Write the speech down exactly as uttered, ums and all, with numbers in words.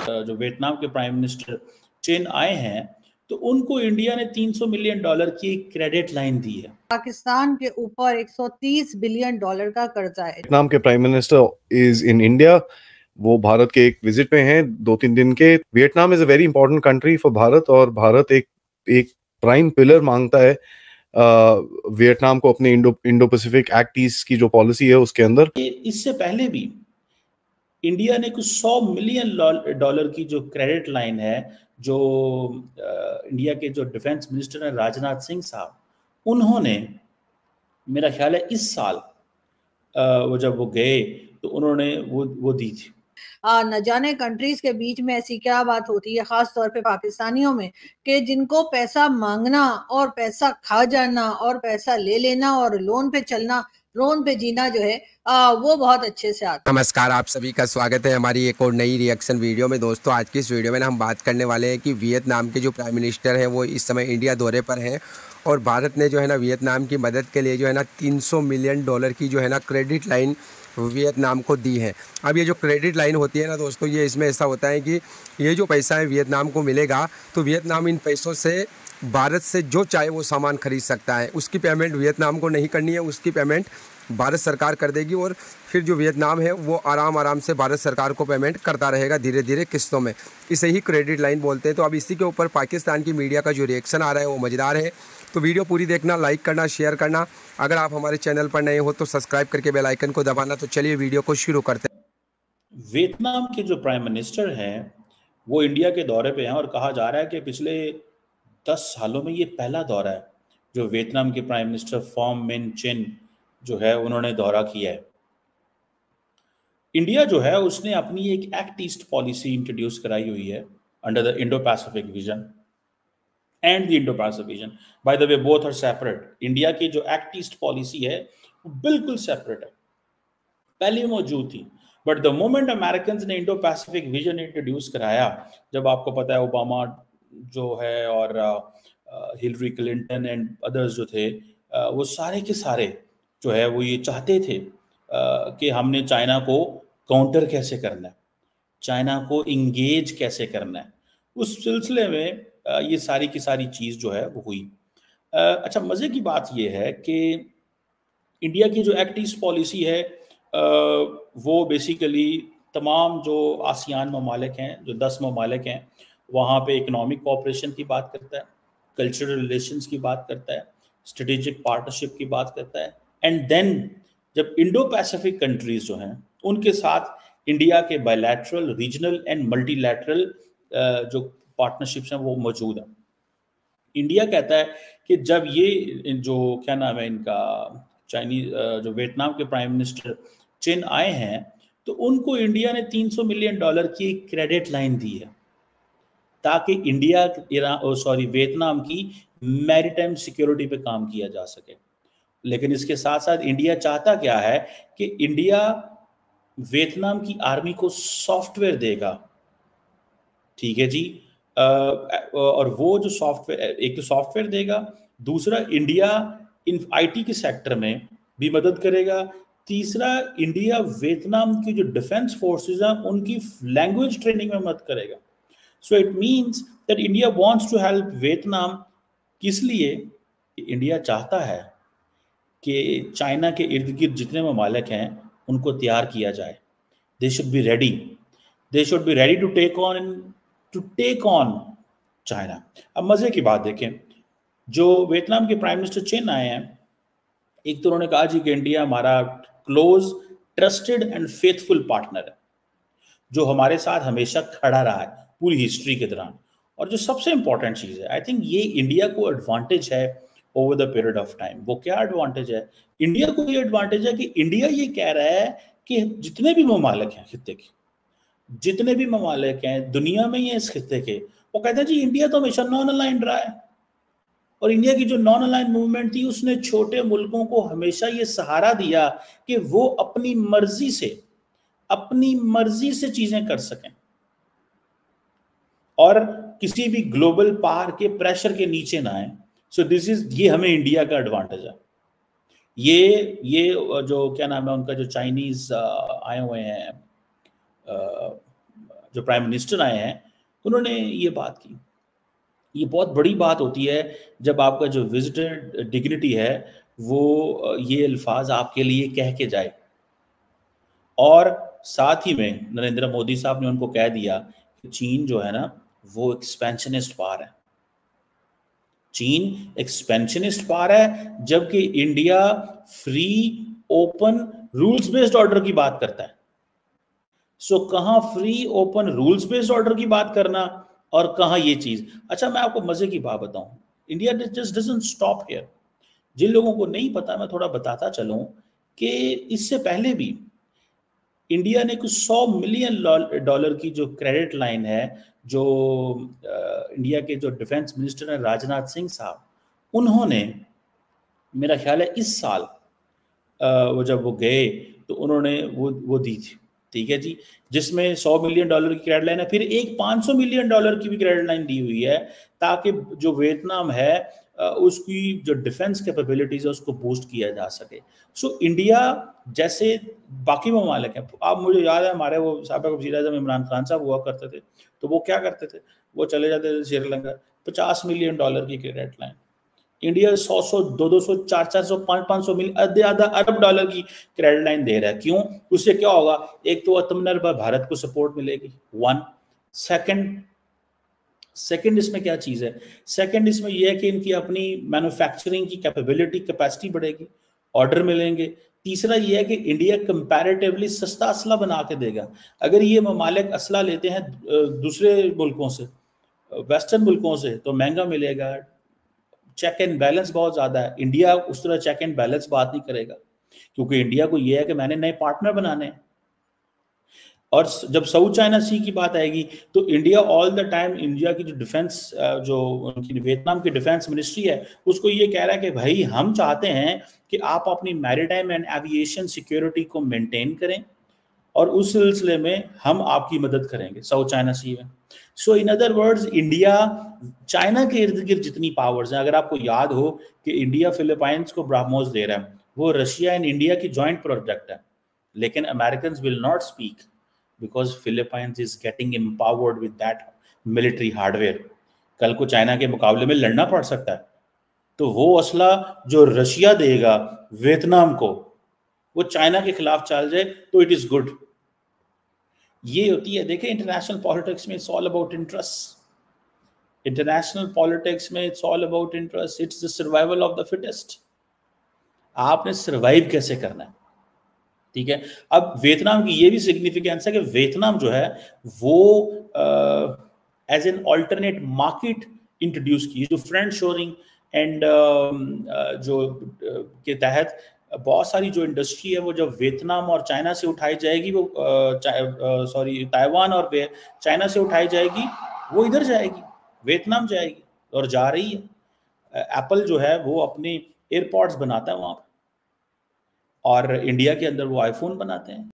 जो वियतनाम के prime minister चिन आए हैं तो उनको इंडिया ने तीन सौ मिलियन डॉलर की क्रेडिट लाइन दी है। पाकिस्तान के ऊपर एक सौ तीस बिलियन डॉलर का कर्जा है। वियतनाम के prime minister is in India, वो भारत के एक विजिट पे हैं दो तीन दिन के। Vietnam is a very important country for Bharat, और भारत एक एक प्राइम पिलर मांगता है वियतनाम को अपने Indo Indo Pacific Act East की जो पॉलिसी है उसके अंदर। इससे पहले भी इंडिया ने कुछ सौ मिलियन डॉलर की जो क्रेडिट लाइन है, जो इंडिया के जो डिफेंस मिनिस्टर हैं राजनाथ सिंह साहब, उन्होंने मेरा ख्याल है इस साल वो जब वो गए तो उन्होंने वो वो दी थी। आ, न जाने कंट्रीज के बीच में ऐसी क्या बात होती है, खास तौर पे पाकिस्तानियों में, कि जिनको पैसा मांगना और पैसा खा जाना और पैसा ले लेना और लोन पे चलना, लोन पे जीना जो है आ, वो बहुत अच्छे से आता है। नमस्कार, आप सभी का स्वागत है हमारी एक और नई रिएक्शन वीडियो में। दोस्तों, आज की इस वीडियो में हम बात करने वाले हैं कि वियतनाम के जो प्राइम मिनिस्टर हैं वो इस समय इंडिया दौरे पर हैं, और भारत ने जो है ना वियतनाम की मदद के लिए जो है ना तीन सौ मिलियन डॉलर की जो है ना क्रेडिट लाइन वियतनाम को दी है। अब ये जो क्रेडिट लाइन होती है ना दोस्तों, ये इसमें ऐसा होता है कि ये जो पैसा है वियतनाम को मिलेगा तो वियतनाम इन पैसों से भारत से जो चाहे वो सामान खरीद सकता है। उसकी पेमेंट वियतनाम को नहीं करनी है, उसकी पेमेंट भारत सरकार कर देगी, और फिर जो वियतनाम है वो आराम आराम से भारत सरकार को पेमेंट करता रहेगा धीरे धीरे किस्तों में। इसे ही क्रेडिट लाइन बोलते हैं। तो अब इसी के ऊपर पाकिस्तान की मीडिया का जो रिएक्शन आ रहा है वो मज़ेदार है। तो वीडियो पूरी देखना, लाइक करना, शेयर करना। अगर आप हमारे चैनल पर नए हो तो सब्सक्राइब करके बेल आइकन को दबाना। तो चलिए वीडियो को शुरू करते हैं। वियतनाम के जो प्राइम मिनिस्टर हैं वो इंडिया के दौरे पे हैं, और कहा जा रहा है कि पिछले दस सालों में ये पहला दौरा है जो वियतनाम के प्राइम मिनिस्टर फॉम मिन चिन जो है उन्होंने दौरा किया है। इंडिया जो है उसने अपनी एक एक्ट ईस्ट पॉलिसी इंट्रोड्यूस कराई हुई है under the Indo Pacific vision and the Indo Pacific vision. By the way both are separate. India की जो एक्ट ईस्ट पॉलिसी है वो बिल्कुल सेपरेट है, पहले मौजूद थी, बट द मोमेंट अमेरिकन ने इंडो पैसिफिक विजन इंट्रोड्यूस कराया, जब आपको पता है ओबामा जो है और हिलरी क्लिंटन एंड अदर्स जो थे, uh, वो सारे के सारे जो है वो ये चाहते थे uh, कि हमने चाइना को काउंटर कैसे करना है, चाइना को इंगेज कैसे करना है। उस सिलसिले में uh, ये सारी की सारी चीज़ जो है वो हुई। uh, अच्छा, मज़े की बात ये है कि इंडिया की जो एक्ट ईस्ट पॉलिसी है uh, वो बेसिकली तमाम जो आसियान ममालिक हैं, जो दस ममालिक हैं, वहाँ पे इकोनॉमिक कोऑपरेशन की बात करता है, कल्चरल रिलेशंस की बात करता है, स्ट्रेटेजिक पार्टनरशिप की बात करता है, एंड देन जब इंडो पैसिफिक कंट्रीज जो हैं उनके साथ इंडिया के बायलैटरल, रीजनल एंड मल्टीलैटरल जो पार्टनरशिप्स हैं वो मौजूद हैं। इंडिया कहता है कि जब ये जो क्या नाम है इनका चाइनीज जो वियतनाम के प्राइम मिनिस्टर चिन आए हैं तो उनको इंडिया ने तीन सौ मिलियन डॉलर की क्रेडिट लाइन दी है ताकि इंडिया सॉरी वियतनाम की मैरीटाइम सिक्योरिटी पे काम किया जा सके। लेकिन इसके साथ साथ इंडिया चाहता क्या है कि इंडिया वियतनाम की आर्मी को सॉफ्टवेयर देगा, ठीक है जी, और वो जो सॉफ्टवेयर, एक तो सॉफ्टवेयर देगा, दूसरा इंडिया इन आईटी के सेक्टर में भी मदद करेगा, तीसरा इंडिया वियतनाम की जो डिफेंस फोर्सेस हैं उनकी लैंग्वेज ट्रेनिंग में मदद करेगा। So it means that India wants to help Vietnam. किस लिए? इंडिया चाहता है कि चाइना के इर्द गिर्द जितने ममालिक हैं उनको तैयार किया जाए। They should be ready, they should be ready to take on to take on China. अब मजे की बात देखें, जो वियतनाम के प्राइम मिनिस्टर चिन आए हैं, एक तो उन्होंने कहा जी कि इंडिया हमारा close, trusted and faithful partner है जो हमारे साथ हमेशा खड़ा रहा है पूरी हिस्ट्री के दौरान। और जो सबसे इंपॉर्टेंट चीज़ है, आई थिंक ये इंडिया को एडवांटेज है over the period of time. वो क्या एडवांटेज है? इंडिया को ये एडवांटेज है कि इंडिया ये कह रहा है कि जितने भी ममालिक हैं खित्ते के, जितने भी ममालिक हैं दुनिया में ये इस खित्ते के, वो कहते हैं जी इंडिया तो हमेशा नॉन अलाइंड रहा है, और इंडिया की जो नॉन अलाइंड मूवमेंट थी उसने छोटे मुल्कों को हमेशा ये सहारा दिया कि वो अपनी मर्जी से अपनी मर्जी से चीजें कर सकें और किसी भी ग्लोबल पावर के प्रेशर के नीचे ना आए। सो दिस इज, ये हमें इंडिया का एडवांटेज है। ये ये जो क्या नाम है उनका, जो चाइनीज आए हुए हैं, जो प्राइम मिनिस्टर आए हैं उन्होंने ये बात की। ये बहुत बड़ी बात होती है जब आपका जो विजिटर डिग्निटी है वो ये अल्फाज आपके लिए कह के जाए। और साथ ही में नरेंद्र मोदी साहब ने उनको कह दिया कि चीन जो है ना वो एक्सपेंशनिस्ट पावर है, चीन एक्सपेंशनिस्ट पावर है, जबकि India free open rules based order की बात करता है। सो कहां free open rules based order की बात करना और कहां ये चीज। अच्छा मैं आपको मजे की बात बताऊं, India just doesn't stop here. जिन लोगों को नहीं पता मैं थोड़ा बताता चलूं कि इससे पहले भी इंडिया ने कुछ सौ मिलियन डॉलर की जो क्रेडिट लाइन है, जो आ, इंडिया के जो डिफेंस मिनिस्टर हैं राजनाथ सिंह साहब, उन्होंने मेरा ख्याल है इस साल आ, वो जब वो गए तो उन्होंने वो वो दी थी, ठीक है जी, जिसमें सौ मिलियन डॉलर की क्रेडिट लाइन है, फिर एक पाँच सौ मिलियन डॉलर की भी क्रेडिट लाइन दी हुई है ताकि जो वियतनाम है उसकी जो डिफेंस कैपेबिलिटीज है उसको बूस्ट किया जा सके। सो so, इंडिया जैसे बाकी ममालिक हैं, आप मुझे याद है हमारे वो साबिक़ वज़ीर-ए-आज़म इमरान खान साहब हुआ करते थे, तो वो क्या करते थे, वो चले जाते थे श्रीलंका, पचास मिलियन डॉलर की क्रेडिट लाइन। इंडिया सौ सौ दो दो सौ चार चार सौ पाँच पाँच सौ मिलियन आधा आधा अरब डॉलर की क्रेडिट लाइन दे रहा है। क्यों? उससे क्या होगा, एक तो आत्मनिर्भर भारत को सपोर्ट मिलेगी, वन। सेकंड सेकंड इसमें क्या चीज है, सेकंड इसमें यह है कि इनकी अपनी मैन्युफैक्चरिंग की कैपेबिलिटी कैपेसिटी बढ़ेगी, ऑर्डर मिलेंगे। तीसरा यह है कि इंडिया कंपैरेटिवली सस्ता असला बना के देगा। अगर ये ममालिक असला लेते हैं दूसरे मुल्कों से, वेस्टर्न मुल्कों से, तो महंगा मिलेगा, चेक एंड बैलेंस बहुत ज्यादा है। इंडिया उस तरह चेक एंड बैलेंस बात नहीं करेगा, क्योंकि इंडिया को यह है कि मैंने नए पार्टनर बनाने हैं। और जब साउथ चाइना सी की बात आएगी तो India all the time, India की जो डिफेंस, जो उनकी वियतनाम की डिफेंस मिनिस्ट्री है, उसको ये कह रहा है कि भाई हम चाहते हैं कि आप अपनी मैरीटाइम एंड एविएशन सिक्योरिटी को मेंटेन करें और उस सिलसिले में हम आपकी मदद करेंगे साउथ चाइना सी में। So in other words, India China के इर्द गिर्द जितनी पावर्स हैं, अगर आपको याद हो कि इंडिया फिलीपाइंस को ब्रह्मोस दे रहा है, वो रशिया एंड इंडिया की जॉइंट प्रोजेक्ट है, लेकिन American will not speak because Philippines is getting empowered with that military hardware। कल को चाइना के मुकाबले में लड़ना पड़ सकता है, तो वो असला जो रशिया देगा वियतनाम को, वो चाइना के खिलाफ चल जाए तो इट इज गुड। ये होती है, देखें इंटरनेशनल पॉलिटिक्स में it's all about interest. International politics में it's all about interest, it's the survival of the fittest. आपने सर्वाइव कैसे करना है, ठीक है। अब वियतनाम की ये भी सिग्निफिकेंस है कि वियतनाम जो है वो as an alternate market introduce की, जो फ्रेंड शोरिंग एंड जो uh, के तहत बहुत सारी जो इंडस्ट्री है वो जब वियतनाम और चाइना से उठाई जाएगी, वो सॉरी uh, ताइवान और चाइना से उठाई जाएगी, वो इधर जाएगी, वियतनाम जाएगी, और जा रही है। एप्पल जो है वो अपने एयरपॉड्स बनाता है वहां पर, और इंडिया के अंदर वो आईफोन बनाते हैं।